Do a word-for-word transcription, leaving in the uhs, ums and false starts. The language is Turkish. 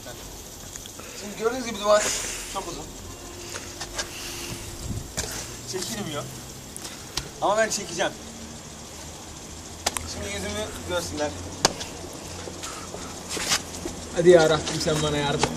gerçekten. Şimdi gördüğünüz gibi duvar çok uzun. Çekilmiyor. Ama ben çekeceğim. Şimdi yüzümü görsünler. Hadi ya Rabbim sen bana yardım.